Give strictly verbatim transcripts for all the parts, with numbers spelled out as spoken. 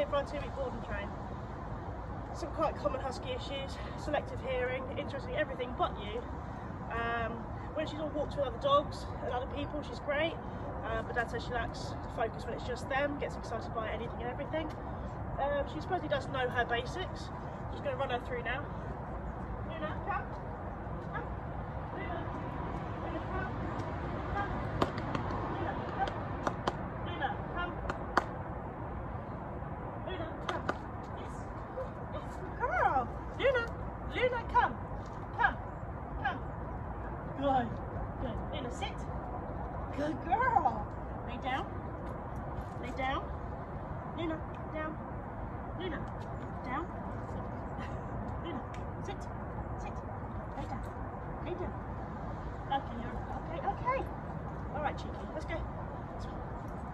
here for our two-week board and train. Some quite common husky issues: selective hearing, interesting everything but you. Um, when she's on walks with other dogs and other people, she's great, uh, but Dad says she lacks focus when it's just them, gets excited by anything and everything. Um, she supposedly does know her basics. Just going to run her through now. Luna, come. Come. Luna. Luna, come. Come. Luna, come. Luna, come. Luna, come. Yes. Yes. Girl. Luna. Luna, come. Come. Come. Good. Good. Luna, sit. Good girl. Lay down. Lay down. Luna, down. Luna, down. Luna, sit. Sit. Lay down. Lay down. Okay, you're okay. Okay. All right, cheeky. Let's go. This one.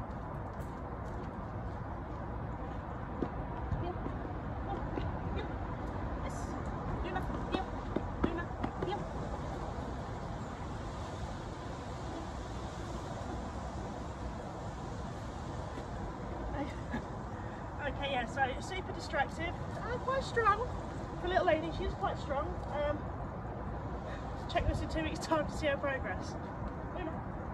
Heel. Heel. Heel. Yes. Luna, heel. Luna, heel. Okay, yeah, so super distracted, uh, quite strong for a little lady. She is quite strong. Um, check this in two weeks' time to see her progress. Luna.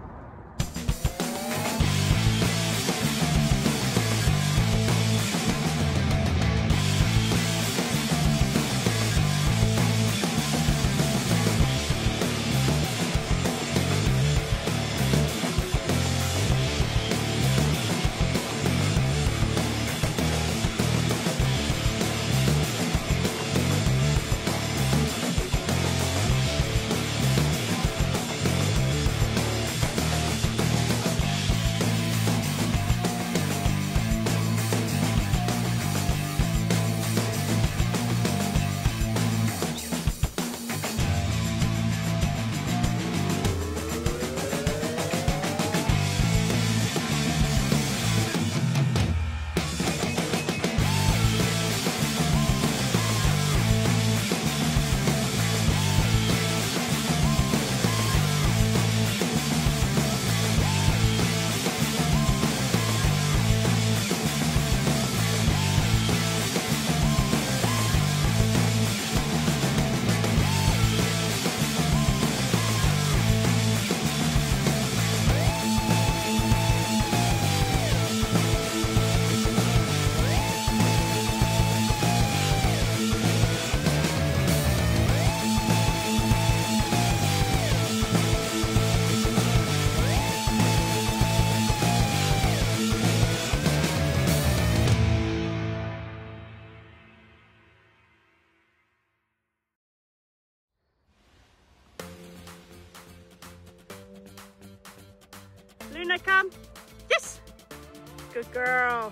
Luna, come. Yes. Good girl.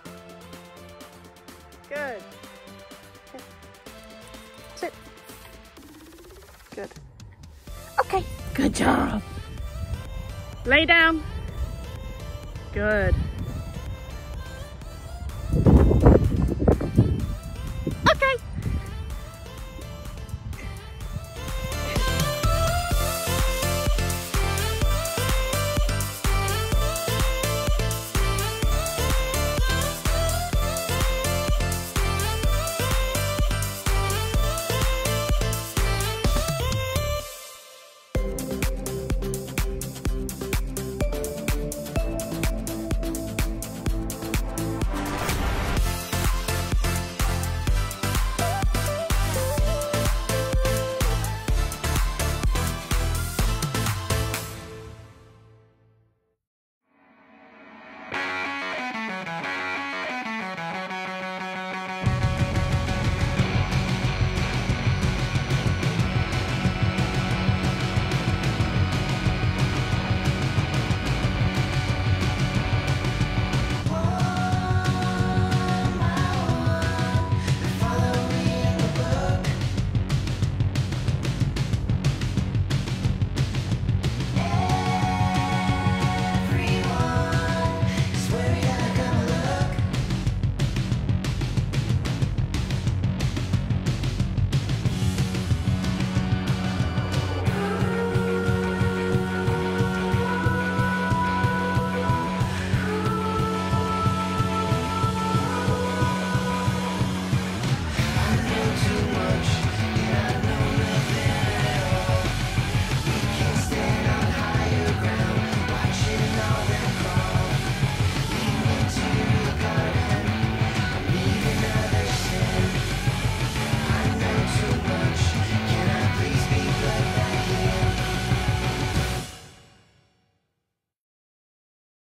Good. Sit. Good. Okay. Good job. Lay down. Good.